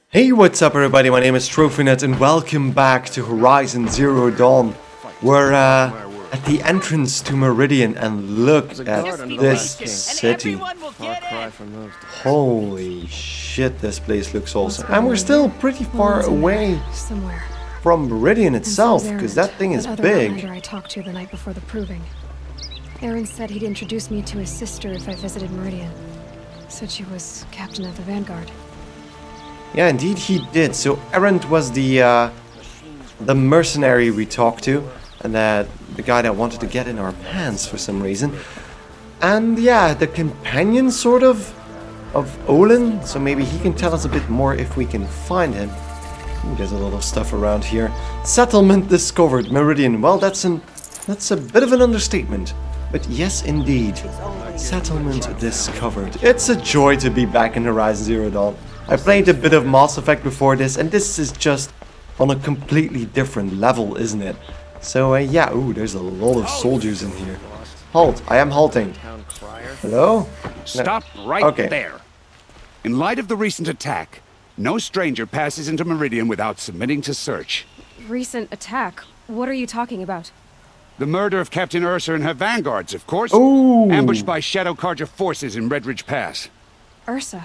Hey, what's up everybody, my name is TrophyNet and welcome back to Horizon Zero Dawn. We're at the entrance to Meridian and look at this city. Holy shit, this place looks awesome. And we're still pretty far away from Meridian itself, because that thing is big. I talked to the night before the proving. Aaron said he'd introduce me to his sister if I visited Meridian. Said she was captain of the Vanguard. Yeah, indeed he did. So Erend was the mercenary we talked to, and the guy that wanted to get in our pants for some reason. And yeah, the companion sort of Olin. So maybe he can tell us a bit more if we can find him. Ooh, there's a lot of stuff around here. Settlement discovered, Meridian. Well, that's a bit of an understatement. But yes, indeed. Settlement discovered. It's a joy to be back in Horizon Zero Dawn. I played a bit of Mass Effect before this, and this is just on a completely different level, isn't it? So yeah, ooh, there's a lot of soldiers in here. Halt, I am halting. Hello? Stop right there. In light of the recent attack, no stranger passes into Meridian without submitting to search. Recent attack? What are you talking about? The murder of Captain Ursa and her vanguards, of course. Ooh. Ambushed by Shadow Carja forces in Redridge Pass. Ursa?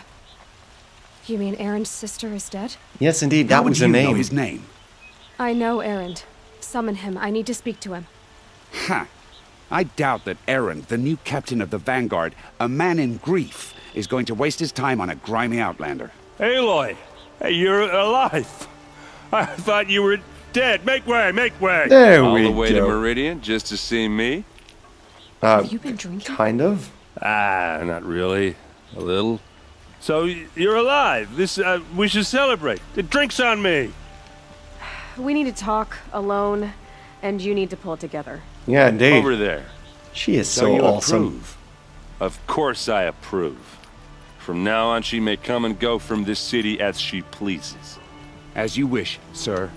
You mean Aaron's sister is dead? Yes, indeed, that was the name. How would you know his name? I know Aaron. Summon him. I need to speak to him. Ha! I doubt that Aaron, the new captain of the Vanguard, a man in grief, is going to waste his time on a grimy outlander. Aloy! Hey, you're alive! I thought you were dead. Make way, make way! There we go. All the way to Meridian just to see me? Have you been drinking? Kind of. Ah, not really. A little. So, you're alive. This, we should celebrate. The drink's on me. We need to talk alone, and you need to pull it together. Yeah, indeed. Over there. She is So so you awesome. approve? Of course I approve. From now on, she may come and go from this city as she pleases. As you wish, sir.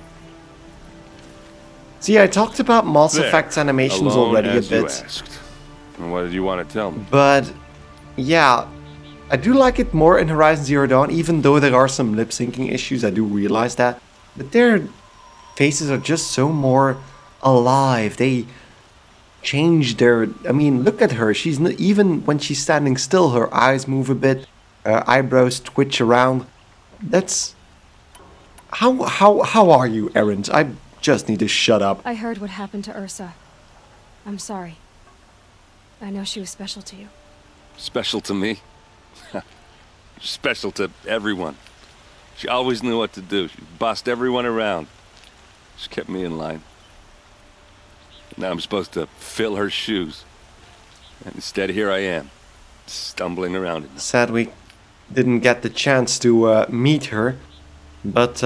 See, I talked about Mass There, Effect's animations alone already a as you bit. asked. And what did you want to tell me? But yeah, I do like it more in Horizon Zero Dawn, even though there are some lip syncing issues, I do realize that. But their faces are just so more alive. They change their... I mean, look at her. She's not, even when she's standing still, her eyes move a bit, her eyebrows twitch around. That's... How are you, Erend? I just need to shut up. I heard what happened to Ursa. I'm sorry. I know she was special to you. Special to me? Special to everyone. She always knew what to do. She bossed everyone around. She kept me in line. Now I'm supposed to fill her shoes. And instead, here I am, stumbling around in them. Sad we didn't get the chance to meet her, but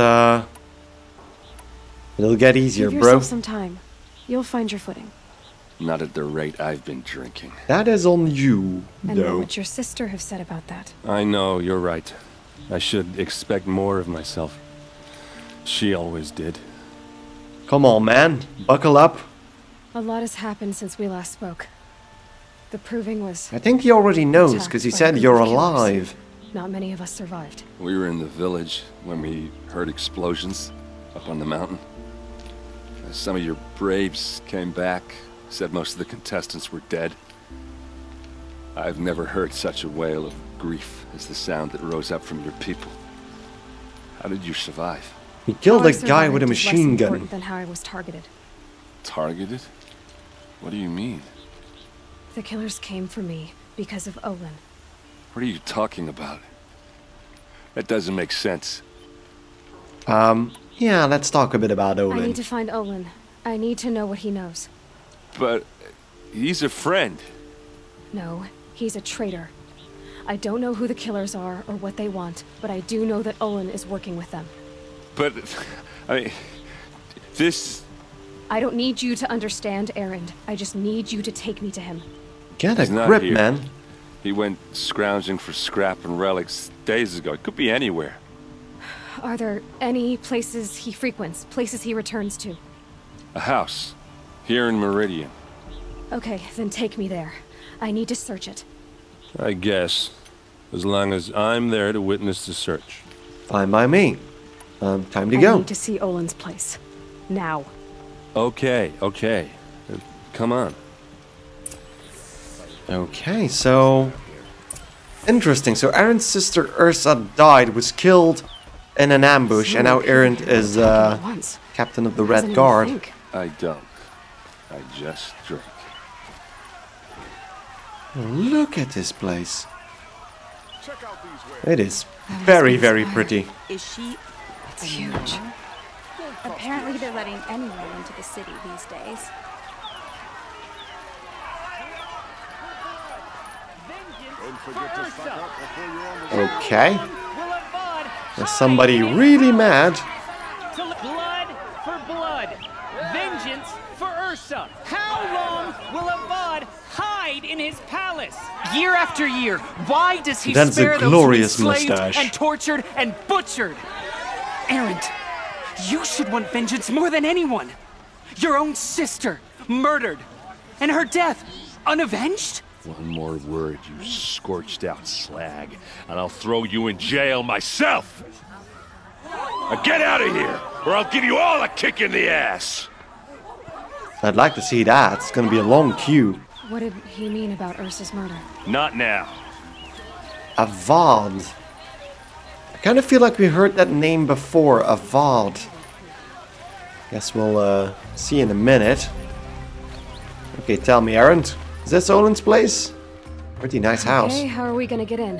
it'll get easier, Give bro. yourself some time. You'll find your footing. Not at the rate I've been drinking. That is on you, And what though. would your sister have said about that? I know, you're right. I should expect more of myself. She always did. Come on, man. Buckle up. A lot has happened since we last spoke. The proving was... I think he already knows, attacked because he by a said group you're of killers. alive. Not many of us survived. We were in the village when we heard explosions up on the mountain. Some of your braves came back, said most of the contestants were dead. I've never heard such a wail of grief as the sound that rose up from your people. How did you survive? He killed How I a guy with a survived is less machine gun. important than how I was targeted. Targeted? What do you mean? The killers came for me because of Olin. What are you talking about? That doesn't make sense. Yeah, let's talk a bit about I Olin. need to find Olin. I need to know what he knows. But he's a friend. No, he's a traitor. I don't know who the killers are or what they want, but I do know that Olin is working with them. But, I mean, this... I don't need you to understand, Erend. I just need you to take me to him. Get a He's not grip, here. man. He went scrounging for scrap and relics days ago. It could be anywhere. Are there any places he frequents, places he returns to? A house. Here in Meridian. Okay, then take me there. I need to search it. I guess. As long as I'm there to witness the search. Fine by me. Time to I go. need to see Olin's place. Now. Okay, okay. Come on. Okay, so... Interesting. So Aaron's sister Ursa died, was killed in an ambush, and now Aaron is captain of the Red Guard. I don't. I just drink. Look at this place. It is very, very pretty. Is she? It's huge. Apparently they're letting anyone into the city these days. Okay. There's somebody really mad. Blood for blood. Vengeance for Ursa. How long will Avad hide in his palace? Year after year, why does he That's spare a those glorious who enslaved mustache. and tortured and butchered? Erend, you should want vengeance more than anyone. Your own sister, murdered, and her death, unavenged? One more word, you scorched out slag, and I'll throw you in jail myself! Now get out of here, or I'll give you all a kick in the ass! I'd like to see that. It's gonna be a long queue. What did he mean about Ursa's murder? Not now. Avad. I kind of feel like we heard that name before. Avad. Guess we'll see in a minute. Okay, tell me, Aaron. Is this Olin's place? Pretty nice house. Okay, how are we gonna get in?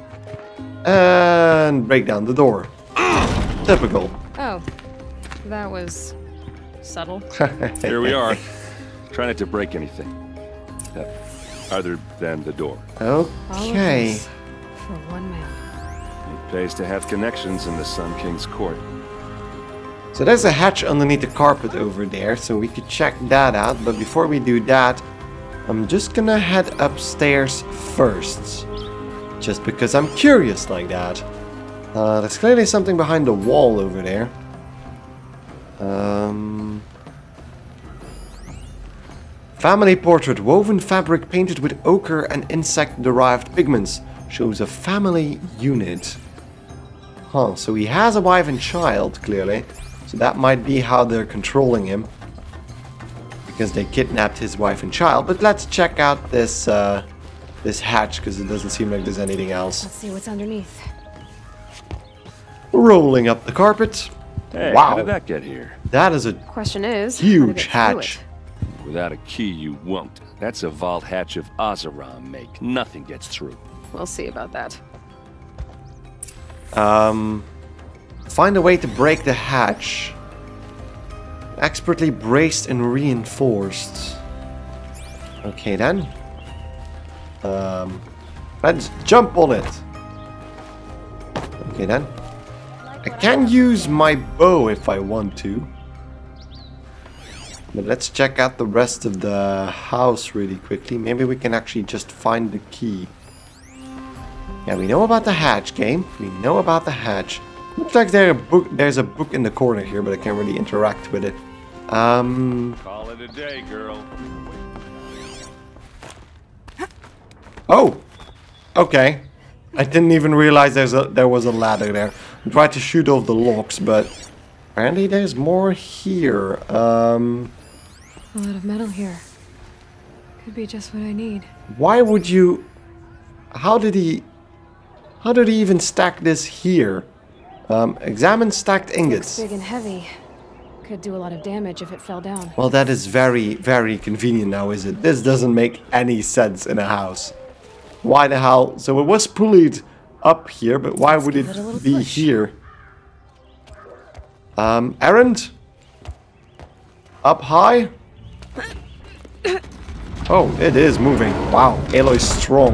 And break down the door. Typical. Oh, that was subtle. Here we are. Try not to break anything. Other than the door. All of Okay. this for one man. It pays to have connections in the Sun King's court. So there's a hatch underneath the carpet over there, so we could check that out. But before we do that, I'm just gonna head upstairs first. Just because I'm curious like that. There's clearly something behind the wall over there. Family portrait, woven fabric painted with ochre and insect-derived pigments. Shows a family unit. Huh, so he has a wife and child, clearly. So that might be how they're controlling him. Because they kidnapped his wife and child. But let's check out this this hatch, because it doesn't seem like there's anything else. Let's see what's underneath. Rolling up the carpet. Hey, Wow. how did that get here? That is a Question is, how to huge get through hatch. it. Without a key, you won't. That's a vault hatch of Azeram make. Nothing gets through. We'll see about that. Find a way to break the hatch. Expertly braced and reinforced. Okay then. Let's jump on it. Okay then. I can use my bow if I want to. But let's check out the rest of the house really quickly. Maybe we can actually just find the key. Yeah, we know about the hatch, game. We know about the hatch. Looks like there's a book in the corner here, but I can't really interact with it. Call it a day, girl. Oh! Okay. I didn't even realize there was a ladder there. I tried to shoot off the locks, but apparently there's more here. A lot of metal here. Could be just what I need. Why would you... How did he even stack this here? Examine stacked ingots. Looks big and heavy. Could do a lot of damage if it fell down. Well, that is very, very convenient now, is it? This doesn't make any sense in a house. Why the hell? So it was pulleyed up here, but why would give it it a little be push. here? Errand? Up high? Oh, it is moving. Wow, Aloy's strong.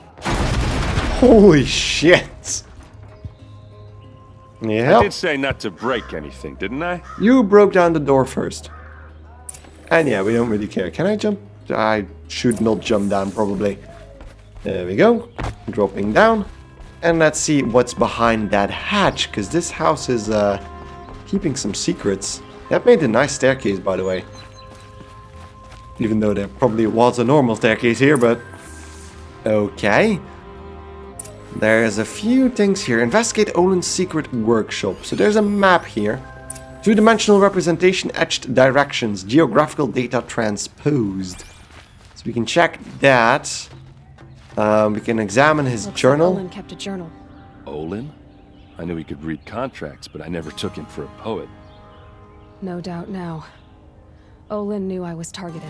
Holy shit. I Yeah. did say not to break anything, didn't I? You broke down the door first. And yeah, we don't really care. Can I jump? I should not jump down, probably. There we go. Dropping down. And let's see what's behind that hatch, because this house is keeping some secrets. That made a nice staircase, by the way. Even though there probably was a normal staircase here, but... Okay. There's a few things here. Investigate Olin's secret workshop. So there's a map here. Two-dimensional representation, etched directions, geographical data transposed. So we can check that. We can examine his journal. Like Olin kept a journal. Olin? I knew he could read contracts, but I never took him for a poet. No doubt now. Olin knew I was targeted.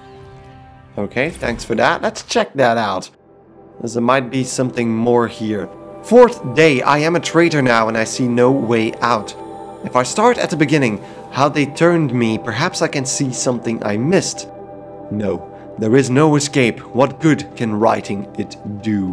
Okay, thanks for that. Let's check that out. There might be something more here. 4th day, I am a traitor now and I see no way out. If I start at the beginning, how they turned me, perhaps I can see something I missed. No, there is no escape. What good can writing it do?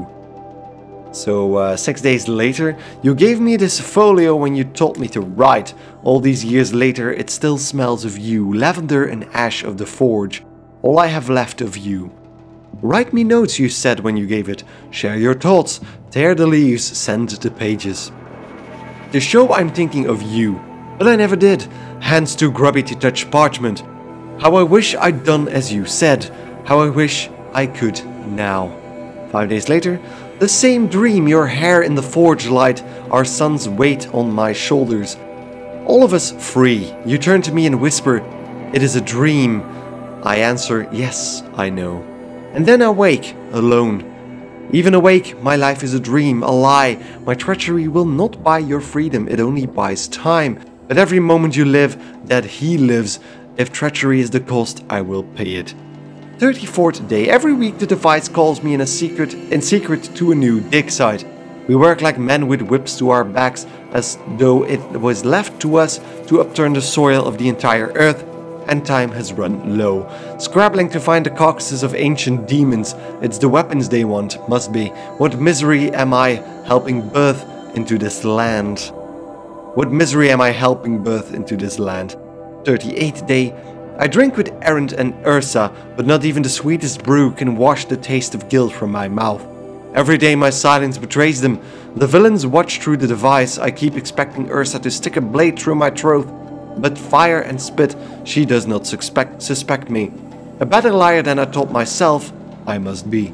So, 6 days later, you gave me this folio when you told me to write. All these years later, it still smells of you, lavender and ash of the forge. All I have left of you. Write me notes, you said when you gave it. Share your thoughts. Tear the leaves, send the pages. To show I'm thinking of you. But I never did. Hands too grubby to touch parchment. How I wish I'd done as you said. How I wish I could now. 5 days later, the same dream, your hair in the forge light, our son's weight on my shoulders. All of us free. You turn to me and whisper, it is a dream. I answer, yes, I know. And then I wake, alone. Even awake, my life is a dream, a lie. My treachery will not buy your freedom, it only buys time. But every moment you live, that he lives. If treachery is the cost, I will pay it. 34th day. Every week the device calls me in secret to a new dig site. We work like men with whips to our backs, as though it was left to us to upturn the soil of the entire earth. And time has run low. Scrabbling to find the carcasses of ancient demons. It's the weapons they want, must be. What misery am I helping birth into this land? What misery am I helping birth into this land? 38th day. I drink with Erend and Ursa, but not even the sweetest brew can wash the taste of guilt from my mouth. Every day my silence betrays them. The villains watch through the device. I keep expecting Ursa to stick a blade through my throat. But fire and spit, she does not suspect me. A better liar than I told myself I must be.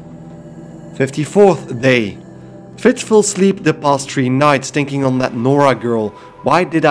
54th day. Fitful sleep the past 3 nights, thinking on that Nora girl. Why did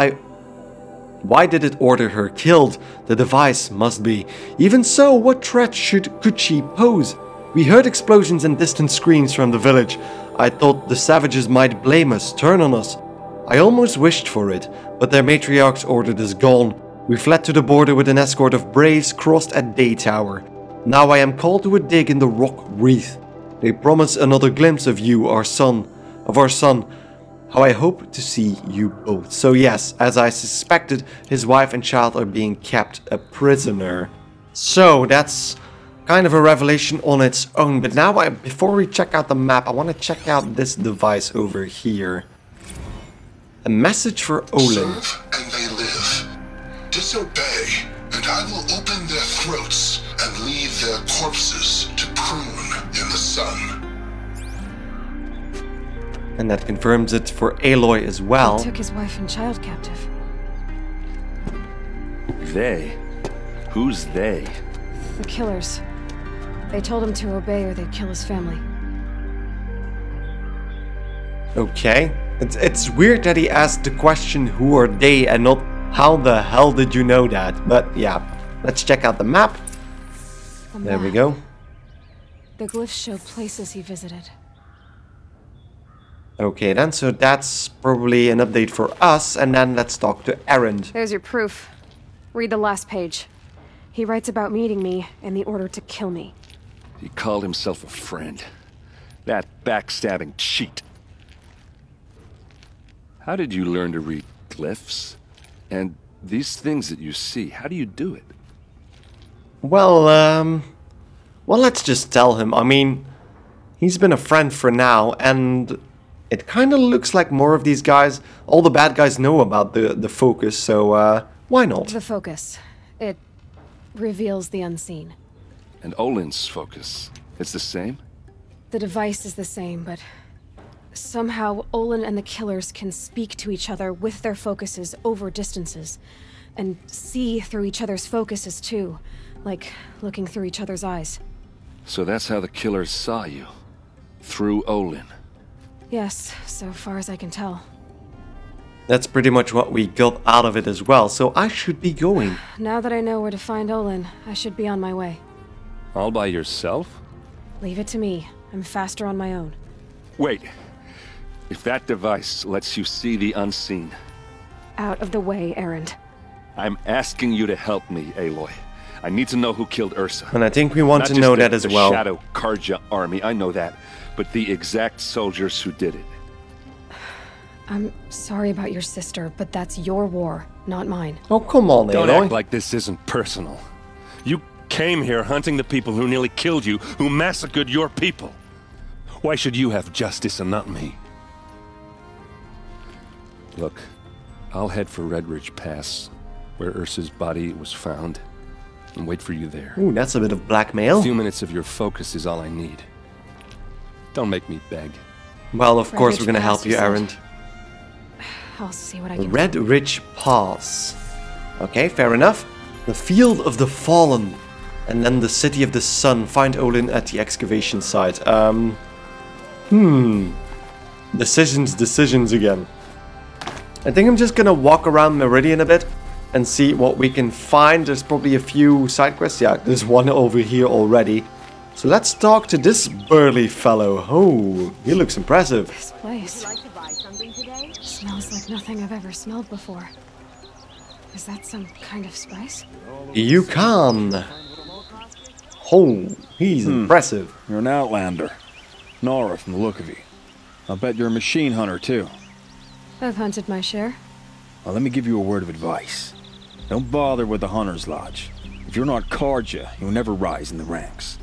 it order her killed? The device must be. Even so, what threat could she pose? We heard explosions and distant screams from the village. I thought the savages might blame us, turn on us. I almost wished for it, but their matriarch's order is gone. We fled to the border with an escort of braves, crossed at Day Tower. Now I am called to a dig in the rock wreath. They promise another glimpse of you, our son. How I hope to see you both. So yes, as I suspected, his wife and child are being kept a prisoner. So that's kind of a revelation on its own. But now, before we check out the map, I want to check out this device over here. A message for Olin. Serve and they live. Disobey, and I will open their throats and leave their corpses to prune in the sun. And that confirms it for Aloy as well. He took his wife and child captive. They? Who's they? The killers. They told him to obey or they'd kill his family. Okay. It's weird that he asked the question who are they and not how the hell did you know that. But yeah, let's check out the map. There we go. The glyphs show places he visited. Okay then, so that's probably an update for us, and then let's talk to Erend. There's your proof. Read the last page. He writes about meeting me and the order to kill me. He called himself a friend. That backstabbing cheat. How did you learn to read glyphs? And these things that you see, how do you do it? Well, let's just tell him. I mean, he's been a friend for now, and it kind of looks like more of these guys, all the bad guys know about the focus, so why not? The focus. It reveals the unseen. And Olin's focus, it's the same? The device is the same, but somehow Olin and the killers can speak to each other with their focuses over distances, and see through each other's focuses too, like looking through each other's eyes. So that's how the killers saw you, through Olin. Yes, so far as I can tell. That's pretty much what we got out of it as well, so I should be going. Now that I know where to find Olin, I should be on my way. All by yourself? Leave it to me. I'm faster on my own. Wait. If that device lets you see the unseen... Out of the way, Erend. I'm asking you to help me, Aloy. I need to know who killed Ursa. And I think we want to know that as well. Not just the Shadow Karja army, I know that. But the exact soldiers who did it. I'm sorry about your sister, but that's your war, not mine. Oh, come on, Don't Aloy. act like this isn't personal. You came here hunting the people who nearly killed you, who massacred your people. Why should you have justice and not me? Look, I'll head for Red Ridge Pass, where Ursa's body was found, and wait for you there. Ooh, that's a bit of blackmail. A few minutes of your focus is all I need. Don't make me beg. Well, of course Ridge we're gonna Pass, help you, you said? Erend. I'll see what I can do. Red Ridge Pass. Okay, fair enough. The Field of the Fallen. And then the City of the Sun. Find Olin at the excavation site. Decisions again. I think I'm just gonna walk around Meridian a bit and see what we can find. There's probably a few side quests. Yeah, there's one over here already. So let's talk to this burly fellow. Oh, he looks impressive. This place smells like nothing I've ever smelled before. Is that some kind of spice? You can. Oh, he's impressive. You're an outlander. Nora from the look of you. I'll bet you're a machine hunter too. I've hunted my share. Well, let me give you a word of advice. Don't bother with the Hunter's Lodge. If you're not Karja, you'll never rise in the ranks.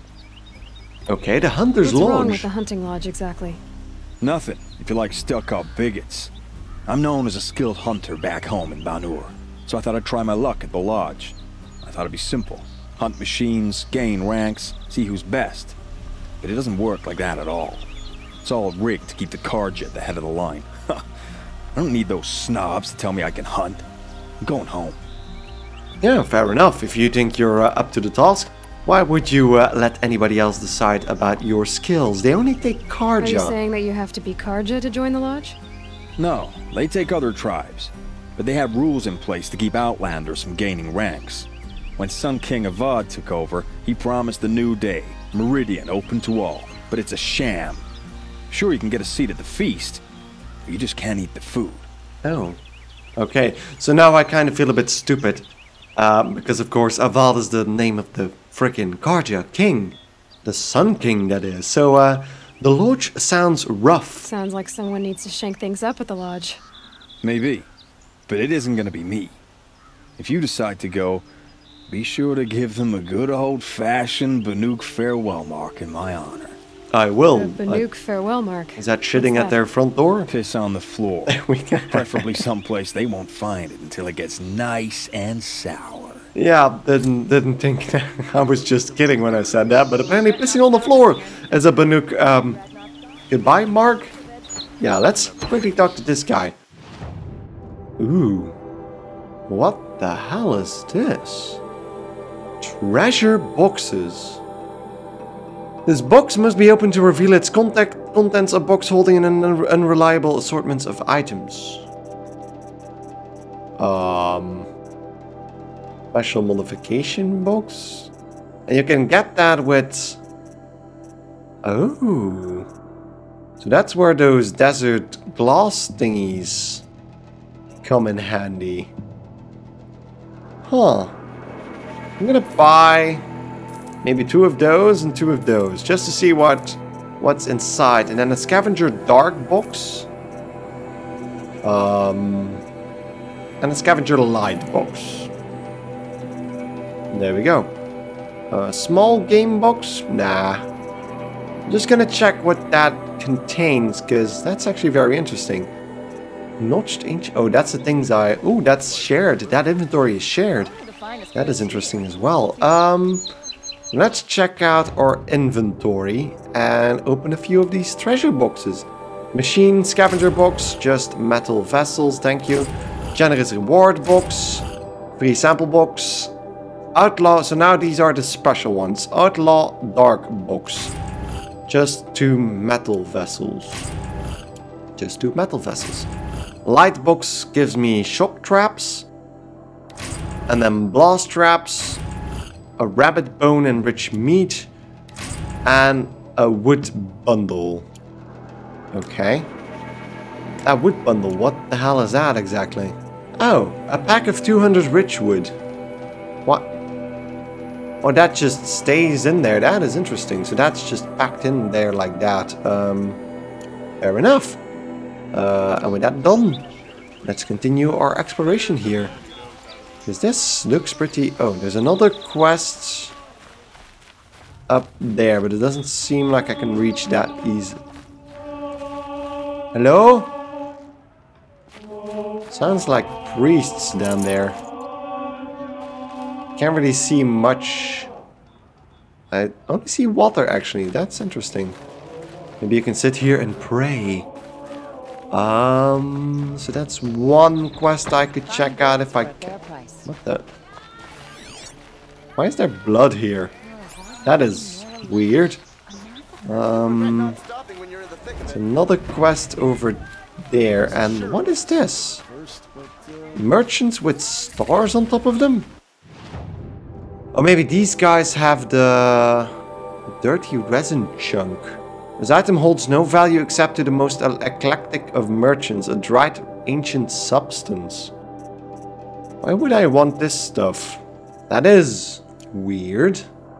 Okay, the Hunter's What's wrong Lodge. with the hunting lodge exactly? Nothing, if you like stuck-up bigots. I'm known as a skilled hunter back home in Banur, so I thought I'd try my luck at the lodge. I thought it'd be simple. Hunt machines, gain ranks, see who's best. But it doesn't work like that at all. It's all rigged to keep the Karja at the head of the line. I don't need those snobs to tell me I can hunt. I'm going home. Yeah, fair enough. If you think you're up to the task, why would you let anybody else decide about your skills? They only take Are you Karja. saying that you have to be Karja to join the lodge? No, they take other tribes. But they have rules in place to keep outlanders from gaining ranks. When Sun King Avad took over, he promised a new day, Meridian open to all. But it's a sham. Sure, you can get a seat at the feast, but you just can't eat the food. Oh. Okay, so now I kind of feel a bit stupid. Because of course Avad is the name of the frickin' Karja king. The Sun King, that is. So, the lodge sounds rough. Sounds like someone needs to shank things up at the lodge. Maybe, but it isn't gonna be me. If you decide to go, be sure to give them a good old-fashioned Banuk farewell mark in my honor. I will. A Banuk farewell mark. Is that shitting What's at that? their front door? Piss on the floor. Preferably someplace they won't find it until it gets nice and sour. Yeah, didn't think that. I was just kidding when I said that, but apparently pissing on the floor is a Banuk, goodbye mark? Yeah, let's quickly talk to this guy. Ooh. What the hell is this? Treasure boxes. This box must be opened to reveal its contents, a box holding an unreliable assortment of items. Special modification box? And you can get that with... Oh. So that's where those desert glass thingies come in handy. Huh. I'm gonna buy maybe 2 of those and 2 of those, just to see what's inside. And then a scavenger dark box. And a scavenger light box. There we go. A small game box? Nah. I'm just gonna check what that contains, because that's actually very interesting. Notched inch. Oh, that's the things I... Oh, that's shared. That inventory is shared. That is interesting as well. Let's check out our inventory and open a few of these treasure boxes. Machine scavenger box, just metal vessels, thank you. Generous reward box, free sample box, outlaw. So now these are the special ones. Outlaw dark box, just 2 metal vessels. Just 2 metal vessels. Light box gives me shock traps. And then blast traps. A rabbit bone enriched meat. And a wood bundle. Okay. That wood bundle, what the hell is that exactly? Oh, a pack of 200 rich wood. What? Oh, that just stays in there. That is interesting. So that's just packed in there like that. Fair enough. And with that done, let's continue our exploration here. Because this looks pretty... Oh, there's another quest up there, but it doesn't seem like I can reach that easy. Hello? Sounds like priests down there. Can't really see much. I only see water actually. That's interesting. Maybe you can sit here and pray. So that's one quest I could check out if I can. What the? Why is there blood here? That is weird. It's another quest over there. And what is this? Merchants with stars on top of them? Or maybe these guys have the dirty resin chunk. This item holds no value except to the most eclectic of merchants, a dried ancient substance. Why would I want this stuff? That is weird.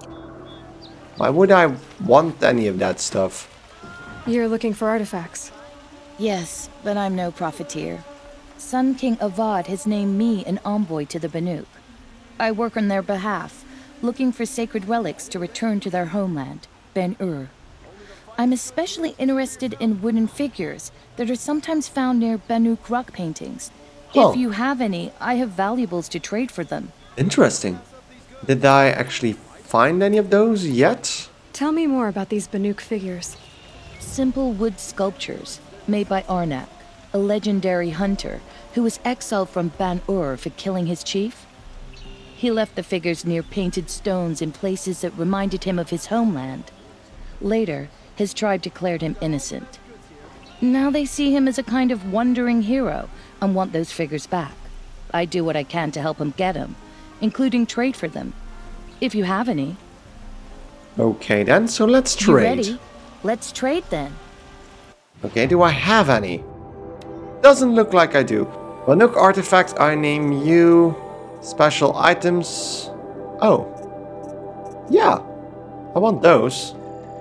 Why would I want any of that stuff? You're looking for artifacts. Yes, but I'm no profiteer. Sun King Avad has named me an envoy to the Banuk. I work on their behalf, looking for sacred relics to return to their homeland, Ben-Ur. I'm especially interested in wooden figures that are sometimes found near Banuk rock paintings. Oh. If you have any, I have valuables to trade for them. Interesting. Did I actually find any of those yet? Tell me more about these Banuk figures. Simple wood sculptures made by Arnak, a legendary hunter who was exiled from Ban-Ur for killing his chief. He left the figures near painted stones in places that reminded him of his homeland. Later, his tribe declared him innocent. Now they see him as a kind of wandering hero and want those figures back. I do what I can to help him get them, including trade for them. If you have any. Okay then, so let's trade. You ready? Let's trade then. Okay, do I have any? Doesn't look like I do. Banuk artifacts, I name you. Special items. Oh. Yeah. I want those.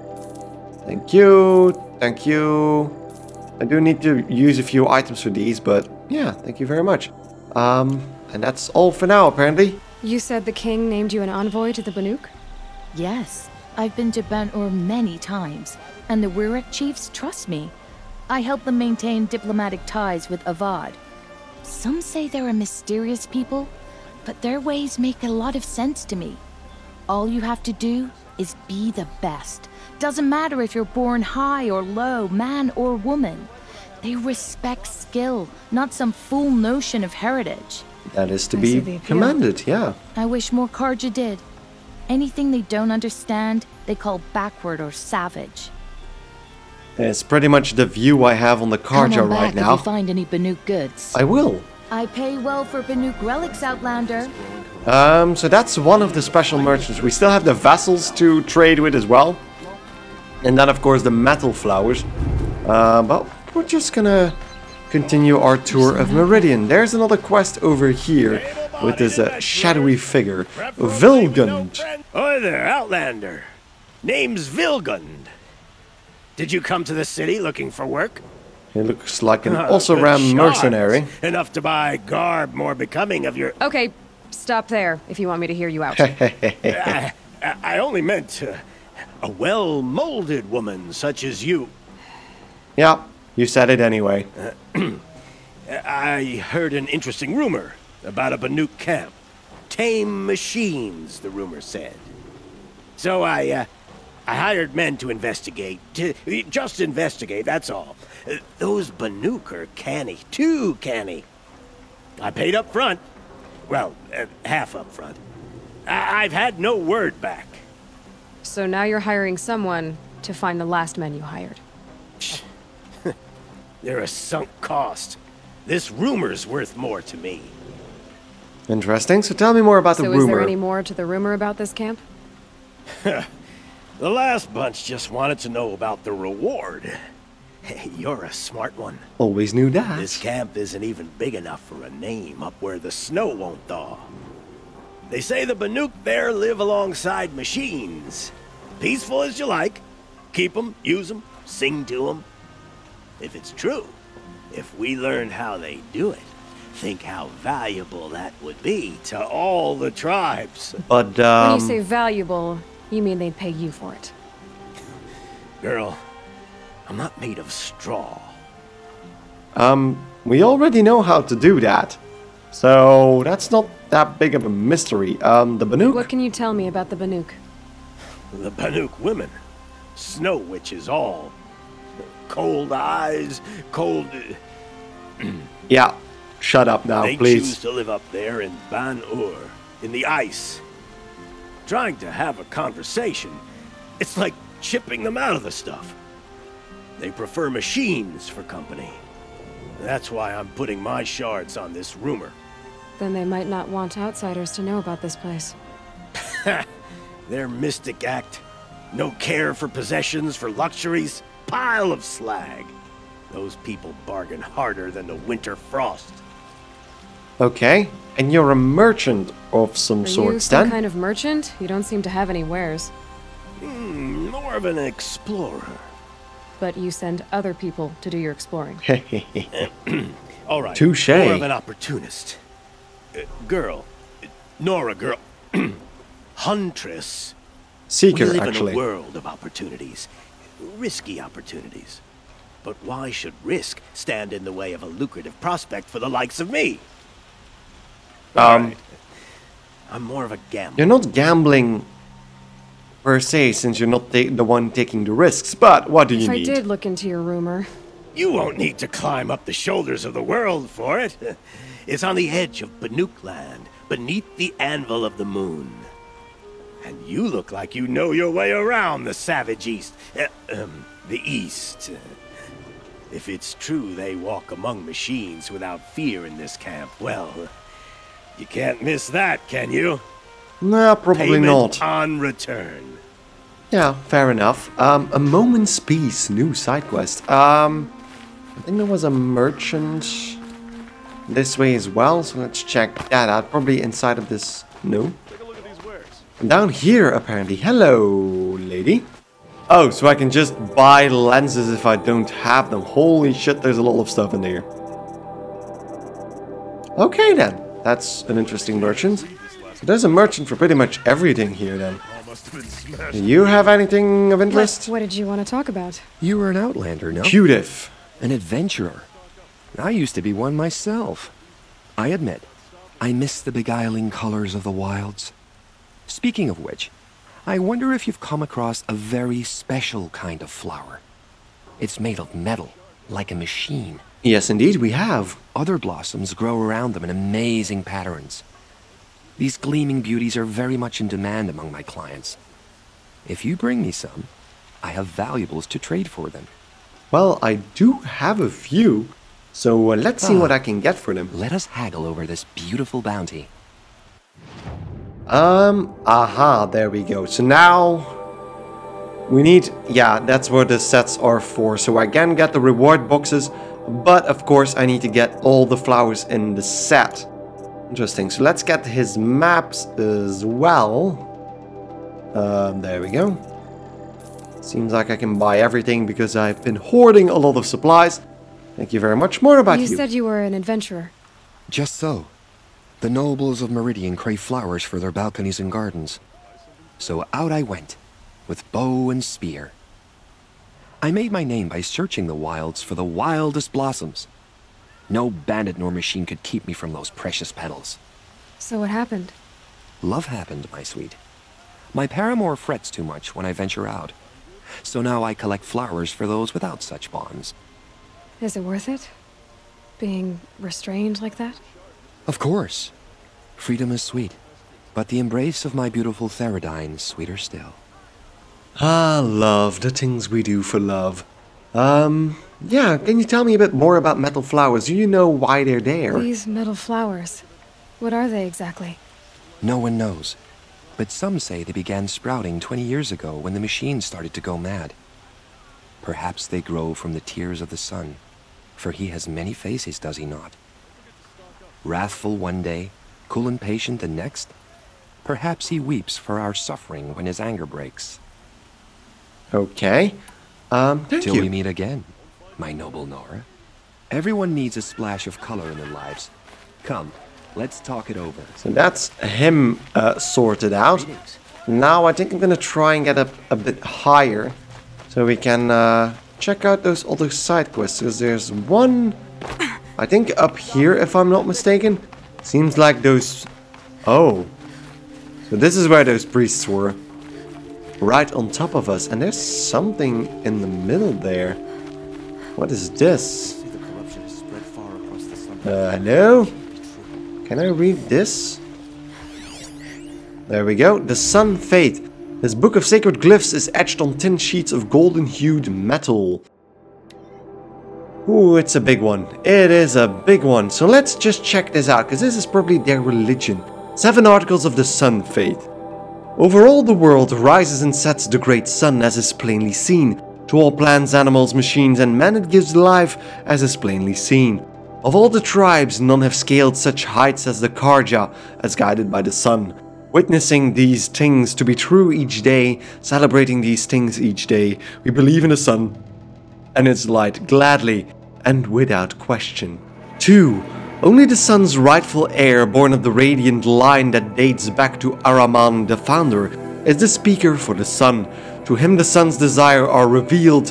Thank you. Thank you. I do need to use a few items for these, but yeah, thank you very much. And that's all for now, apparently. You said the king named you an envoy to the Banuk? Yes. I've been to Ban-Ur many times, and the Wirek chiefs trust me. I help them maintain diplomatic ties with Avad. Some say they're a mysterious people, but their ways make a lot of sense to me. All you have to do is be the best. Doesn't matter if you're born high or low, man or woman. They respect skill, not some fool notion of heritage. That is to be commended, yeah. I wish more Karja did. Anything they don't understand, they call backward or savage. It's pretty much the view I have on the Karja right now. If you find any Banuk goods. I will. I pay well for Banuk relics, Outlander. So that's one of the special merchants. We still have the vessels to trade with as well. And then, of course, the metal flowers. But we're just gonna continue our tour of Meridian. There's another quest over here with this shadowy figure, Vilgund. Oi there, Outlander. Name's Vilgund. Did you come to the city looking for work? He looks like an also-ran mercenary. Enough to buy garb more becoming of your... Okay, stop there if you want me to hear you out. I only meant a well-molded woman such as you. Yeah, you said it anyway. I heard an interesting rumor about a Banuk camp. Tame machines, the rumor said. So I hired men to investigate. Just investigate, that's all. Those Banuk are canny, too canny. I paid up front. Well, half up front. I've had no word back. So now you're hiring someone to find the last men you hired. They're a sunk cost. This rumor's worth more to me. Interesting. So tell me more about the So rumor. is there any more to the rumor about this camp? The last bunch just wanted to know about the reward. Hey, you're a smart one. Always knew that. This camp isn't even big enough for a name up where the snow won't thaw. They say the Banuk there live alongside machines. Peaceful as you like. Keep 'em, use 'em, sing to 'em. If it's true, if we learned how they do it, think how valuable that would be to all the tribes. But, When you say valuable, you mean they'd pay you for it. Girl, I'm not made of straw. we already know how to do that. So, that's not that big of a mystery. The Banuk? What can you tell me about the Banuk? The Banuk women. Snow witches all. Cold eyes, cold... Yeah, shut up now, they please. choose to live up there in Ban-Ur, in the ice. Trying to have a conversation, it's like chipping them out of the stuff. They prefer machines for company. That's why I'm putting my shards on this rumor. Then they might not want outsiders to know about this place. Their mystic act. No care for possessions, for luxuries. Pile of slag. Those people bargain harder than the winter frost. Okay, and you're a merchant of some Are you sort, some then? kind of merchant? You don't seem to have any wares. More of an explorer. But you send other people to do your exploring. All right. Touche. More of an opportunist. Girl. Nora girl. Huntress. Seeker, we live actually. in a world of opportunities. Risky opportunities. But why should risk stand in the way of a lucrative prospect for the likes of me? Right. I'm more of a gambler. You're not gambling per se, since you're not the one taking the risks, but what do you If need? I did look into your rumor... You won't need to climb up the shoulders of the world for it. It's on the edge of Banuk land, beneath the anvil of the moon. And you look like you know your way around the savage east. The east. If it's true they walk among machines without fear in this camp, well, you can't miss that, can you? Nah, probably Payment not. on return. Yeah, fair enough. A moment's peace, new side quest. I think there was a merchant this way as well, so let's check that out. Probably inside of this. No. And down here, apparently. Hello, lady. Oh, so I can just buy lenses if I don't have them. Holy shit, there's a lot of stuff in there. Okay, then. That's an interesting merchant. So there's a merchant for pretty much everything here, then. Do you have anything of interest? What did you want to talk about? You were an outlander, no? Cutif. An adventurer. I used to be one myself. I admit, I miss the beguiling colors of the wilds. Speaking of which, I wonder if you've come across a very special kind of flower. It's made of metal, like a machine. Yes, indeed, we have. Other blossoms grow around them in amazing patterns. These gleaming beauties are very much in demand among my clients. If you bring me some, I have valuables to trade for them. Well, I do have a few, so let's see what I can get for them. Let us haggle over this beautiful bounty. Aha, there we go. So now we need, yeah, that's what the sets are for. So I can get the reward boxes, but of course I need to get all the flowers in the set. Interesting. So let's get his maps as well. There we go. Seems like I can buy everything because I've been hoarding a lot of supplies. Thank you very much. More about you. You said you were an adventurer. Just so. The nobles of Meridian crave flowers for their balconies and gardens. So out I went, with bow and spear. I made my name by searching the wilds for the wildest blossoms. No bandit nor machine could keep me from those precious petals. So what happened? Love happened, my sweet. My paramour frets too much when I venture out. So now I collect flowers for those without such bonds. Is it worth it? Being restrained like that? Of course. Freedom is sweet, but the embrace of my beautiful Theradine is sweeter still. Ah, love, the things we do for love. Yeah, can you tell me a bit more about metal flowers? Do you know why they're there? These metal flowers. What are they exactly? No one knows. But some say they began sprouting 20 years ago when the machines started to go mad. Perhaps they grow from the tears of the sun, for he has many faces, does he not? Wrathful one day, cool and patient the next. Perhaps he weeps for our suffering when his anger breaks. Okay. Thank Till you. we meet again, my noble Nora. Everyone needs a splash of color in their lives. Come, let's talk it over. So that's him sorted out. Now I think I'm gonna try and get up a bit higher, so we can check out those other side quests. Because there's one, I think up here, if I'm not mistaken. Seems like those. Oh, so this is where those priests were, right on top of us, and there's something in the middle there. What is this? Hello? Can I read this? There we go. The Sun Fate. This book of sacred glyphs is etched on thin sheets of golden-hued metal. Ooh, it's a big one. It is a big one. So let's just check this out, because this is probably their religion. 7 articles of the Sun Fate. Over all the world rises and sets the great sun as is plainly seen. To all plants, animals, machines, and men it gives life as is plainly seen. Of all the tribes, none have scaled such heights as the Karja, as guided by the sun. Witnessing these things to be true each day, celebrating these things each day, we believe in the sun and its light gladly and without question. 2. Only the sun's rightful heir, born of the radiant line that dates back to Araman the founder, is the speaker for the sun. To him the sun's desires are revealed,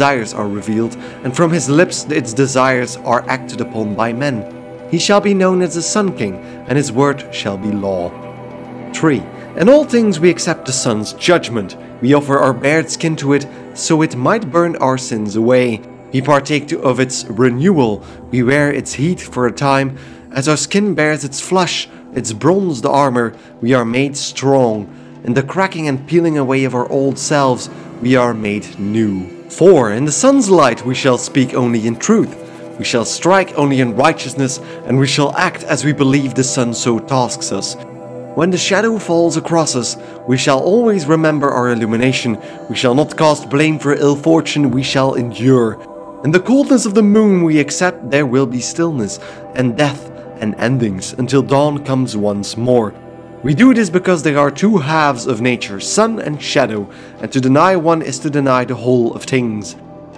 and from his lips its desires are acted upon by men. He shall be known as the Sun King, and his word shall be law. 3. In all things we accept the sun's judgment. We offer our bared skin to it, so it might burn our sins away. We partake of its renewal. We wear its heat for a time. As our skin bears its flush, its bronzed armor, we are made strong. In the cracking and peeling away of our old selves, we are made new. 4. In the sun's light we shall speak only in truth. We shall strike only in righteousness, and we shall act as we believe the sun so tasks us. When the shadow falls across us, we shall always remember our illumination. We shall not cast blame for ill fortune, we shall endure. In the coldness of the moon we accept there will be stillness, and death, and endings, until dawn comes once more. We do this because there are 2 halves of nature, sun and shadow, and to deny one is to deny the whole of things.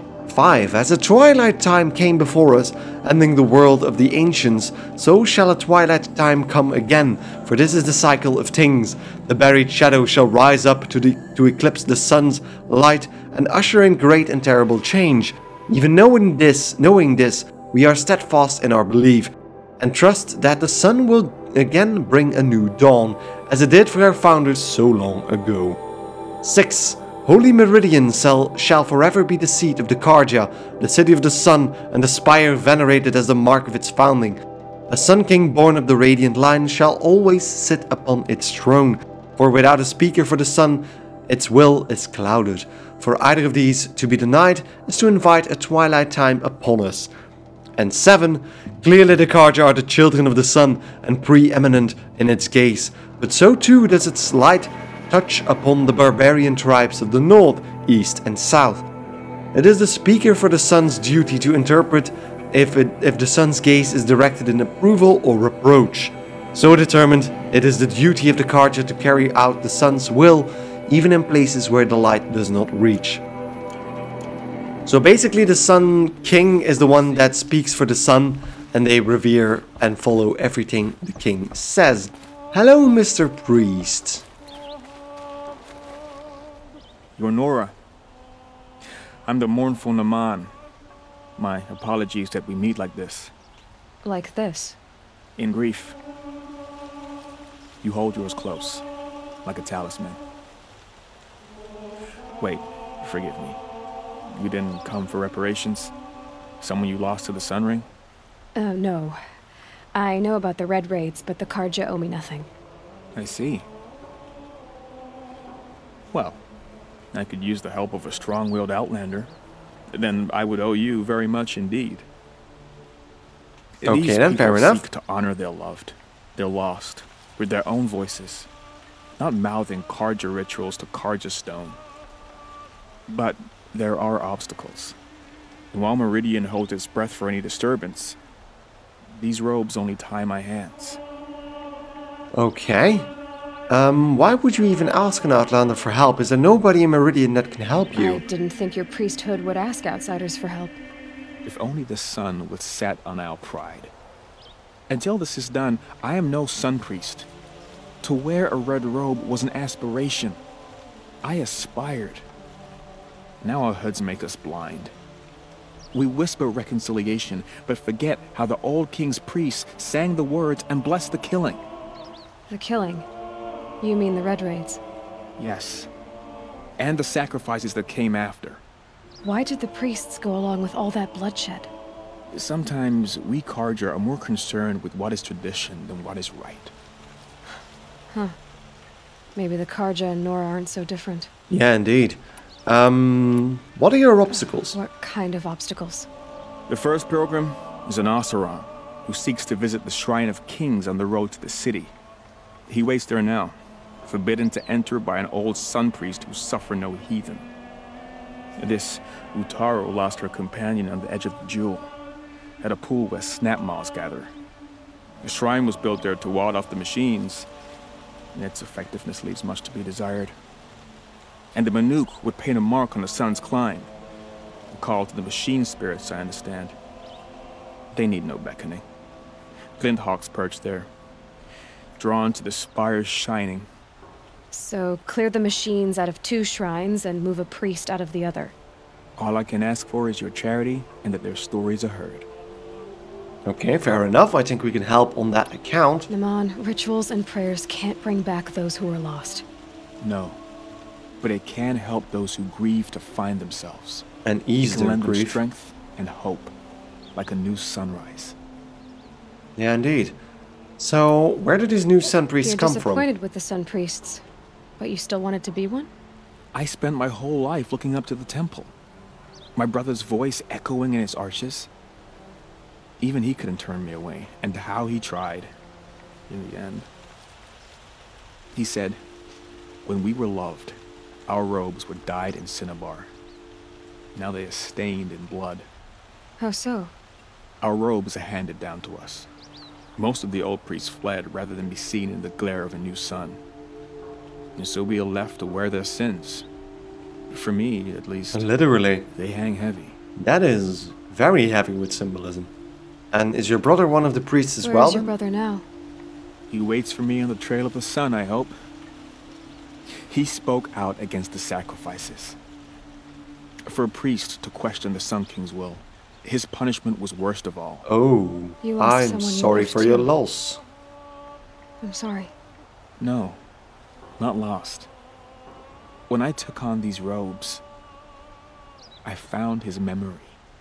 5. As a twilight time came before us, ending the world of the ancients, so shall a twilight time come again, for this is the cycle of things. The buried shadow shall rise up to eclipse the sun's light and usher in great and terrible change. Even knowing this, we are steadfast in our belief, and trust that the sun will again bring a new dawn, as it did for our founders so long ago. 6. Holy Meridian shall forever be the seat of the Karja, the city of the sun, and the spire venerated as the mark of its founding. A Sun King born of the radiant line shall always sit upon its throne, for without a speaker for the sun, its will is clouded. For either of these to be denied is to invite a twilight time upon us. And 7. Clearly the Karja are the children of the sun and preeminent in its gaze, but so too does its light touch upon the barbarian tribes of the north, east and south. It is the speaker for the sun's duty to interpret if the sun's gaze is directed in approval or reproach. So determined, it is the duty of the Karja to carry out the sun's will, even in places where the light does not reach. So basically the Sun King is the one that speaks for the sun, and they revere and follow everything the king says. Hello, Mr. Priest. You're Nora. I'm the mournful Naman. My apologies that we meet like this. Like this? In grief. You hold yours close, like a talisman. Wait, forgive me. You didn't come for reparations? Someone you lost to the Sun Ring? No. I know about the Red Raids, but the Karja owe me nothing. I see. Well, I could use the help of a strong-willed outlander. then I would owe you very much indeed. Okay, These then, fair people enough. seek to honor their loved, their lost, with their own voices, not mouthing Karja rituals to Karja stone. But there are obstacles. And while Meridian holds its breath for any disturbance, these robes only tie my hands. Okay. Why would you even ask an Outlander for help? Is there nobody in Meridian that can help you? I didn't think your priesthood would ask outsiders for help. If only the sun would set on our pride. Until this is done, I am no sun priest. To wear a red robe was an aspiration. I aspired. Now our hoods make us blind. We whisper reconciliation, but forget how the old king's priests sang the words and blessed the killing. The killing? You mean the Red Raids? Yes. And the sacrifices that came after. Why did the priests go along with all that bloodshed? Sometimes we Karja are more concerned with what is tradition than what is right. Huh. Maybe the Karja and Nora aren't so different. Yeah, indeed. What are your obstacles? What kind of obstacles? The first pilgrim is an Oseram, who seeks to visit the Shrine of Kings on the road to the city. He waits there now, forbidden to enter by an old sun priest who suffer no heathen. This Utaru lost her companion on the edge of the jewel, at a pool where snap moths gather. The shrine was built there to ward off the machines, and its effectiveness leaves much to be desired. And the Manuk would paint a mark on the sun's climb, a call to the machine spirits, I understand. They need no beckoning. Glint hawks perch there, drawn to the spires shining. So, clear the machines out of 2 shrines and move a priest out of the other. All I can ask for is your charity and that their stories are heard. Okay, fair enough. I think we can help on that account. Naman, rituals and prayers can't bring back those who are lost. No, but it can help those who grieve to find themselves. And ease it can their lend them grief. Strength and hope, like a new sunrise. Yeah, indeed. So, where did these new sun priests You're come from? disappointed with the sun priests, but you still wanted to be one? I spent my whole life looking up to the temple. My brother's voice echoing in its arches. Even he couldn't turn me away, and how he tried, in the end. He said, when we were loved, our robes were dyed in cinnabar. Now they are stained in blood. How so? Our robes are handed down to us. Most of the old priests fled rather than be seen in the glare of a new sun. And so we are left to wear their sins. For me, at least. Literally. They hang heavy. That is very heavy with symbolism. And is your brother one of the priests as well? Where is your brother now? He waits for me on the trail of the sun, I hope. He spoke out against the sacrifices. For a priest to question the Sun King's will, his punishment was worst of all. Oh, I'm sorry for your loss. I'm sorry. No, not lost. When I took on these robes, I found his memory.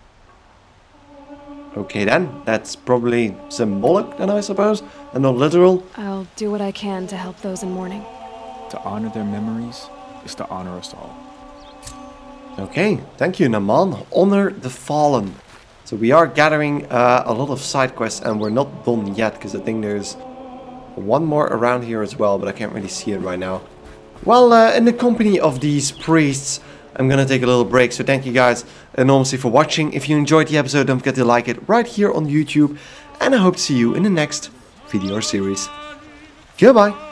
Okay then, that's probably symbolic then, I suppose, and not literal. I'll do what I can to help those in mourning. To honor their memories is to honor us all. Okay, thank you, Naman. Honor the fallen. So we are gathering a lot of side quests, and we're not done yet, because I think there's one more around here as well, but I can't really see it right now. Well, in the company of these priests, I'm gonna take a little break, so thank you guys enormously for watching. If you enjoyed the episode, don't forget to like it right here on YouTube, and I hope to see you in the next video or series. Goodbye!